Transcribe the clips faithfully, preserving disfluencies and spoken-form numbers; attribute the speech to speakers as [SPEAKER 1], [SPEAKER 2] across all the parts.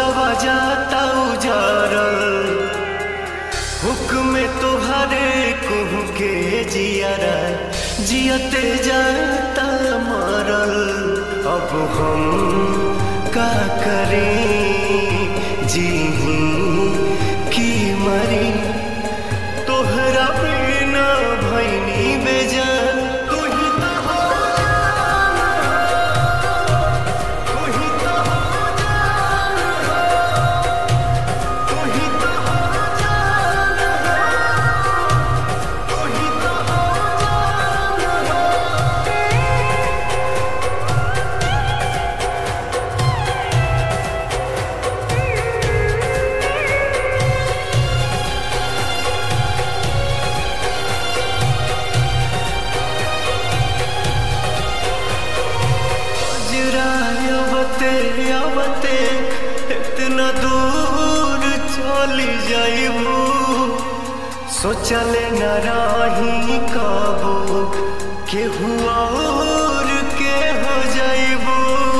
[SPEAKER 1] लोगवा जाता उजारल, हुक्म तुहरे कुहू के जियारा, जियते जाता मरल। अब हम का करें, जी की मरी, तोहरा बिना भैनी बेजान। तू ही तो हो जान, तू ही तो हो जान, तू ही तो हो जान, तू ही तो हो जान। अवते अवते इतना दूर चली जाइबू, सोचले न रही कबो केहू और के हो जाइबू।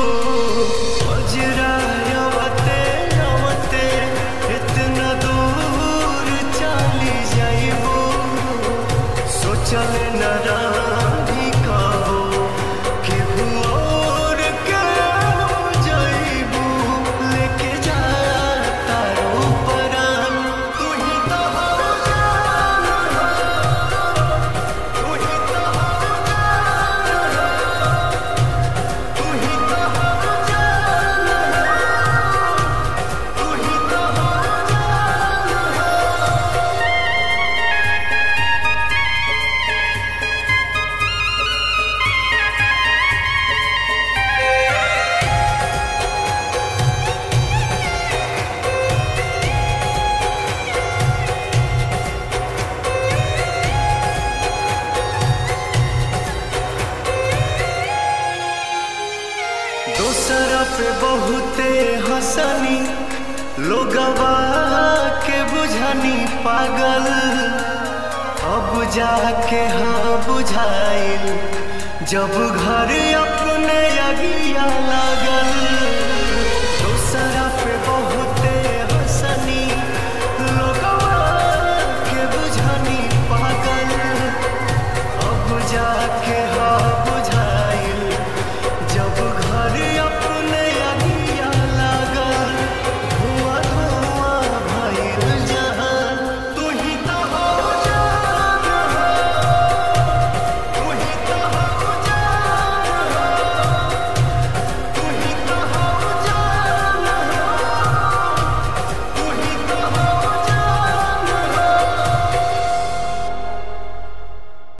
[SPEAKER 1] अवते अवते इतना दूर चली जाइबू, सोचले न रही कबो केहू और के हो जाइबू। लेके जा तारो परान, तू ही तो हो जान, तू ही तो हो जान, तू ही तो हो जान, तू ही तो हो जान। दूसरा पे बहुते हंसनी, लोगवा के बुझनी पागल। अब जाके हाँ बुझाइल, जब घर अपने अगिया लागल।